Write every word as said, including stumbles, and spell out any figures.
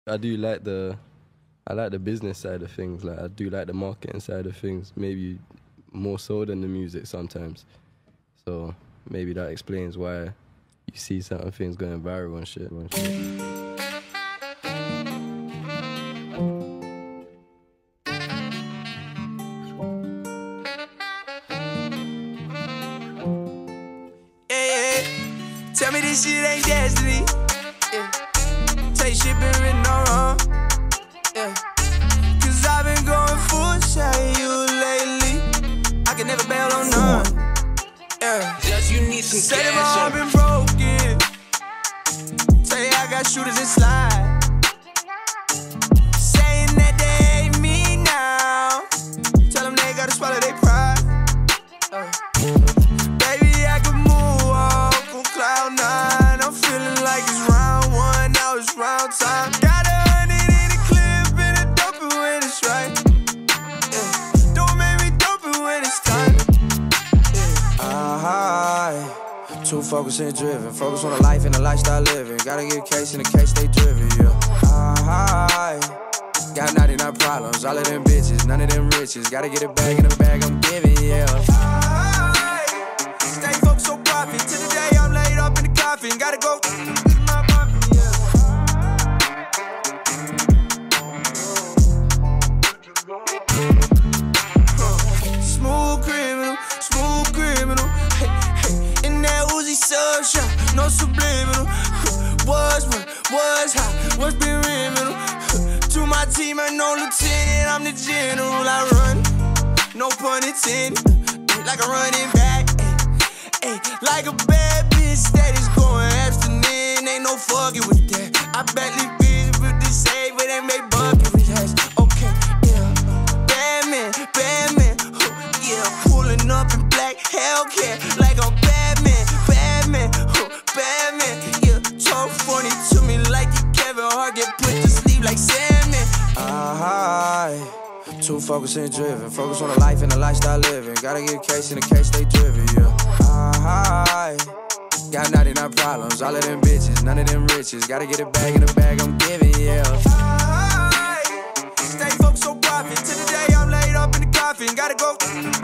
I do like the, I like the business side of things. Like I do like the marketing side of things, maybe more so than the music sometimes. So maybe that explains why you see certain things going viral and shit. And shit. Tell me this shit ain't destiny. Yeah. Tell you shit been written all wrong. Yeah. Cause I've been going full shade you lately. I can never bail on none. Yeah. Just you need some Say cash. my heart been broken. Say I got shooters and slide. Saying that they hate me now. Tell them they gotta swallow their pride. Uh. Baby, I can move on. Cloud nine, I'm feeling like it's round one, now it's round time. Got a hundred in the clip and I dump it when it's right. Yeah. Don't make me dump it when it's time. Yeah. Uh-huh. Too focused and driven, focus on the life and the lifestyle living. Gotta get a case in the case they driven, yeah. Uh-huh. Got ninety-nine problems, all of them bitches, none of them riches. Gotta get it back in the bag I'm giving, yeah. Uh-huh. Stay focused on profit till the day I'm laid up in the coffin. Gotta go. This is my profit, yeah. Huh. Smooth criminal, smooth criminal. Hey, hey. In that Uzi sub shop, no subliminal. Was one, was hot, was been criminal. To my team, I know lieutenant, I'm the general. I run, no pun intended, like a running back. Ay, like a bad bitch that is going abstinent. Ain't no fucking with that. I bet these bitches with the save, but they make bucket with hash. Okay, yeah. Bad man, bad man. Huh, yeah, pulling up in black Hellcat like I'm Batman, Batman, huh, Batman. Yeah, talk funny to me like you Kevin Hart, get put to sleep like Sandman. Uh-huh. Too focused and driven, focus on the life and the lifestyle living. Gotta get a case in the case they driven, yeah. Uh-huh. Got ninety-nine problems, all of them bitches, none of them riches. Gotta get it back in the bag I'm giving, yeah. Uh-huh. Stay focused on profit till the day I'm laid up in the coffin. Gotta go.